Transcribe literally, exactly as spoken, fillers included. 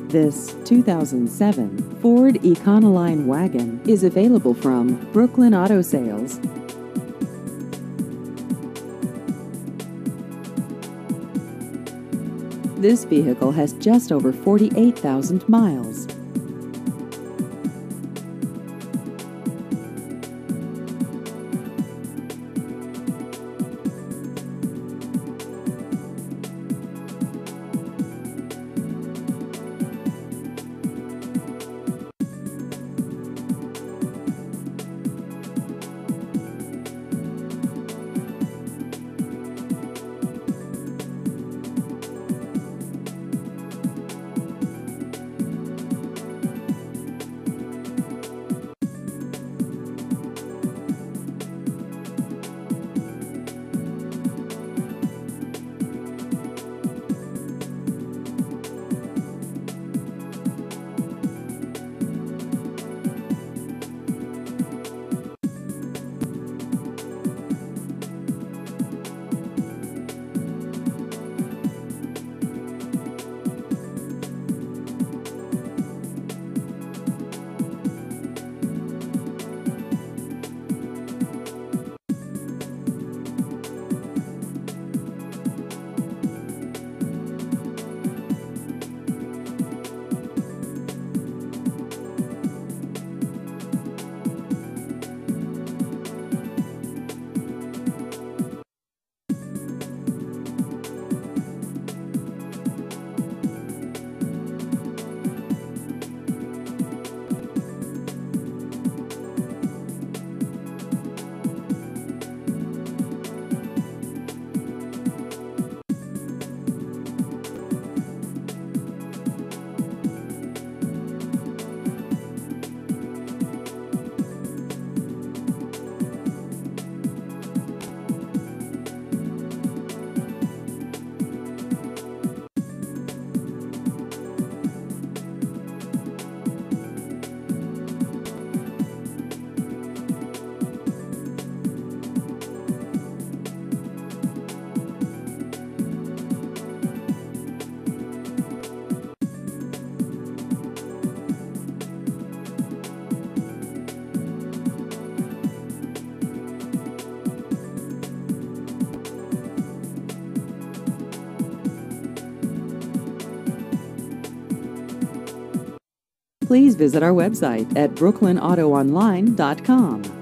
This two thousand seven Ford Econoline wagon is available from Brooklyn Auto Sales. This vehicle has just over forty-eight thousand miles. Please visit our website at brooklyn auto online dot com.